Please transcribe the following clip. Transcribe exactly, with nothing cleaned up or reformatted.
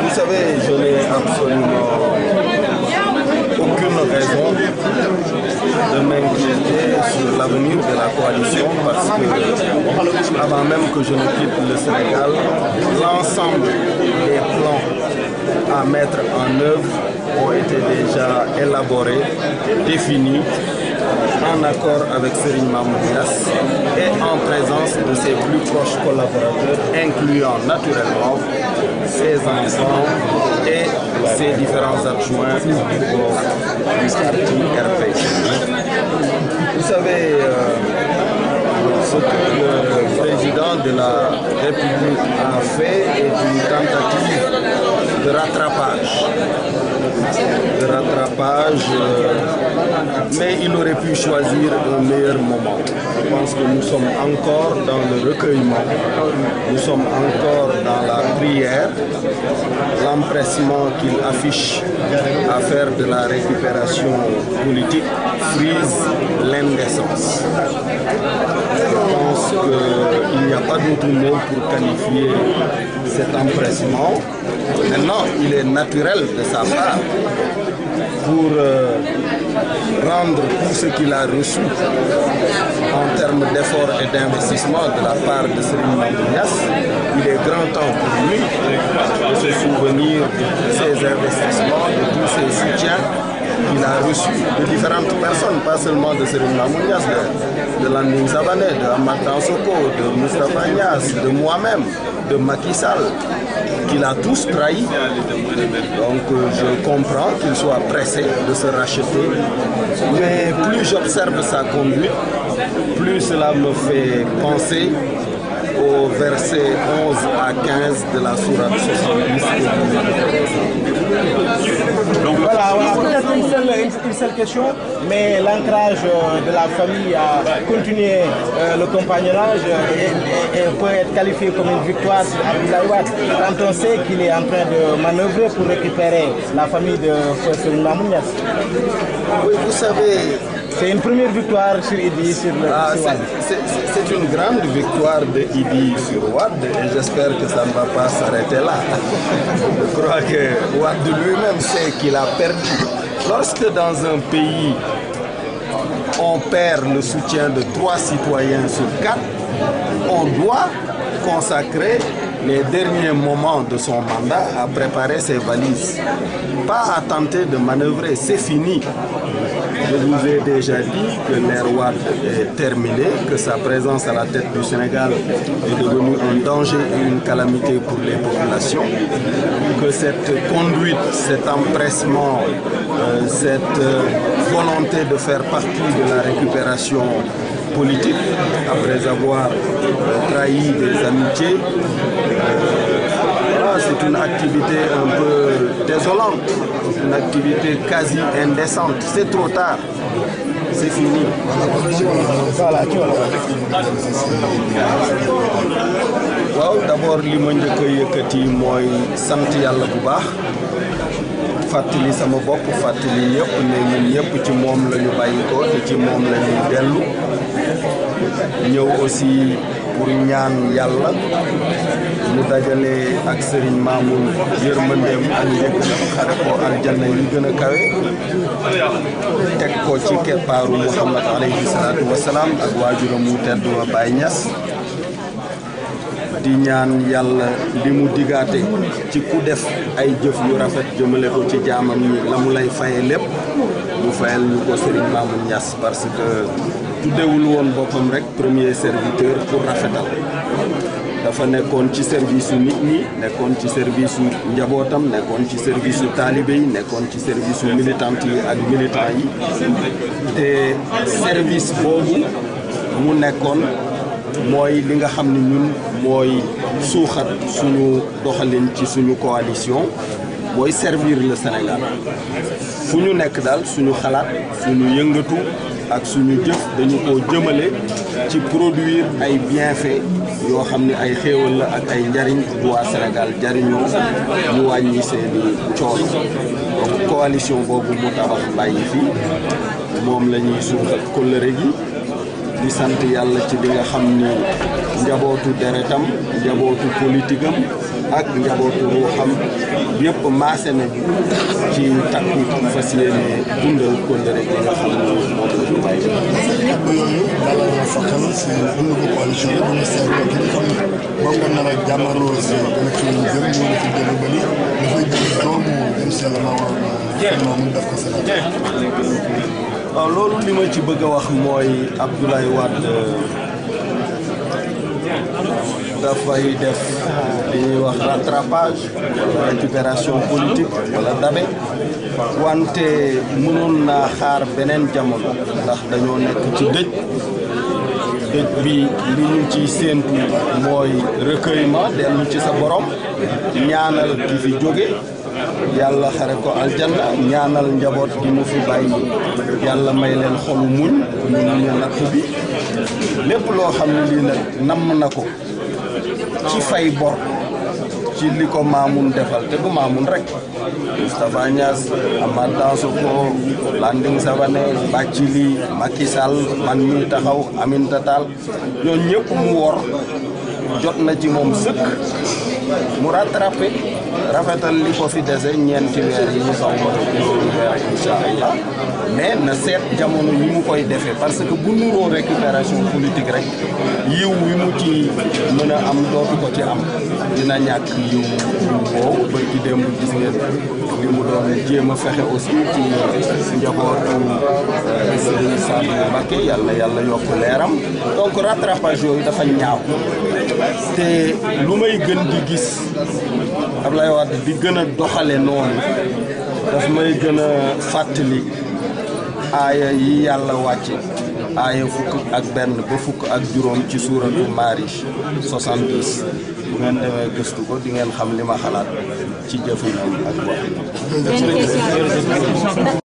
Vous savez, je n'ai absolument aucune raison de m'inquiéter sur l'avenir de la coalition parce que avant même que je ne quitte le Sénégal, l'ensemble des plans à mettre en œuvre ont été déjà élaborés, définis, en accord avec Serigne Mamoun Niasse et en présence de ses plus proches collaborateurs, incluant naturellement ses enfants et ses différents adjoints au parti R P. Vous savez, euh, ce que le président de la République a fait est une tentative de rattrapage. De rattrapage, euh, mais il aurait pu choisir un meilleur moment. Je pense que nous sommes encore dans le recueillement, nous sommes encore dans la prière. L'empressement qu'il affiche à faire de la récupération politique frise l'indécence. Je pense qu'il n'y a pas d'autre mot pour qualifier cet empressement. Maintenant, il est naturel de sa part pour euh, rendre tout ce qu'il a reçu en termes d'efforts et d'investissement de la part de Serigne Mamoun Niasse. Il est grand temps pour lui de se souvenir de ses investissements, de tous ses soutiens qu'il a reçus de différentes personnes, pas seulement de Serigne Mamoun Niasse, de, de Landing Savané, de Amath Dansokho, de Moustapha Niasse, de moi-même, de Macky Sall, qu'il a tous trahi. Donc euh, je comprends qu'il soit pressé de se racheter. Mais plus j'observe sa conduite, plus cela me fait penser au verset onze à quinze de la sourate soixante-dix. Donc voilà, voilà. Peut-être une seule, une seule question, mais l'ancrage de la famille a continué euh, le compagnonnage et, et, et peut être qualifié comme une victoire sur Abdoulaye Wade quand on sait qu'il est en train de manœuvrer pour récupérer la famille de Serigne Mamoun Niasse. Oui, vous savez, c'est une première victoire sur Idi, sur le ah, sur Wade. C'est une grande victoire de Idi sur Wade et j'espère que ça ne va pas s'arrêter là. Je crois que Wade lui-même sait qu'il a perdu. Lorsque dans un pays, on perd le soutien de trois citoyens sur quatre, on doit consacrer les derniers moments de son mandat à préparer ses valises. Pas à tenter de manœuvrer, c'est fini. Je vous ai déjà dit que l'ère Wade est terminée, que sa présence à la tête du Sénégal est devenue un danger et une calamité pour les populations, que cette conduite, cet empressement, euh, cette euh, volonté de faire partie de la récupération politique, après avoir euh, trahi des amitiés, euh, c'est une activité un peu désolante, une activité quasi indécente. C'est trop tard, c'est fini. Voilà, tu vois. waaw d'abord li ma njëkk a yëkkati mooy sant yàlla bu baax fàttali sama bopp fàttali ñëpp ne ñun ñëpp ci moom la ñu bàyyi ko te ci moom la ñuy dellu ñëw aussi pour ñaan yàlla mu dajale ak Serigne Mamoun yërmandeem ak njëggalam xare ko aljanna yi gën a kawe teg ko ci keppaaru Muhammad alayhi salaatu wasalaam ak waajuram mu tedd wa Baye Niass di ñaan yàlla li mu digaate ci ku def ay jëf yu rafet jëmale ko ci jaamam ñi la mu lay faye lépp mu fayal ñu ko Serigne Mamoun Niass parce que tuddewul woon boppam rek premier serviteur pour rafetal dafa nekkoon ci service su nit ñi nekkoon ci service su njabootam nekkoon ci service su taalibe yi nekkoon ci service su militante yi ak militant yi te service boobu mu nekkoon mooy li nga xam ne ñun mooy suuxat suñu doxalin ci suñu coalition mooy servir le Sénégal fu ñu nekk daal suñu xalaat suñu yëngatu ak suñu jëf dañu ko jëmale ci produire ay bienfaits yoo xam ne ay xéewal la ak ay njariñ bu waa Sénégal jariñoo ñu wàññi seeni coono donc coalition boobu mu tabax bàyyi fii moom la ñuy suuxat kóllëre gi di sant yàlla ci li nga xam ni njabootu deretam njabootu politique am ak njabootu ruuxam yëpp maase nañu ci takku fas yéene dundal kóllëre gi nga xam ne moom la ñu bàyyi. kàddu yooyu dalal na fa xel si ëllëgu coalition bi bu ñu seetloo ki nga xam ne moom nga nar a jàmmarloo si élection yi jëm ñu ngi fi jënd ba ni dafay jël doomu dem si yàlla maa war mun def ko Sénégal. waaw loolu li ma ci bëgg a wax mooy Abdoulaye Wade dafay def li ñuy wax rattrapage wala récupération politique wala dabe wante mënoon naa xaar beneen jamono ndax dañoo nekk ci dëj dëj bi li ñu ciy séentu mooy recueillement dellu ci sa borom ñaanal ki fi jóge yàlla xare ko aljanna ñaanal njaboot gi mu fi bàyyi yàlla may leen xolu muñ ñu ñu natt bi lépp loo xam ne lii nag namm na ko ci fay bor ci li ko Mamoun defal te du Mamoun rek Moustapha Niasse Amath Dansokho Landing Savané Bathily Macky Sall man mi taxaw Aminata Tall ñooñu ñëpp mu wor jot na ci moom sëkk mu rattrapé rafetal li ko fi dese ñeenti weer yi ñu saw ma weer incha allah mais na seet jamono ñi mu koy defee parce que bu nuroo récupération politique rek yiw wi mu ci mën a am dootu ko ci am dina ñàkk yiw boobu ba ci démb gis ngeen li mu doon jéem a fexe aussi ci njabootu Serigne Saliou Mbacké yàlla yàlla yokk leeram donc rattrapage yooyu dafa ñaaw te lu may gën di gis Abdoulaye Wade di gën a doxale noonu daf may gën a fàttali aaya yi yàlla wàcce aaya fukk ak benn ba fukk ak juróom ci suuratu Maarij soixante-dix bu ngeen demee gëstu ko di ngeen xam li ma xalaat ci jëfinam ak waxinam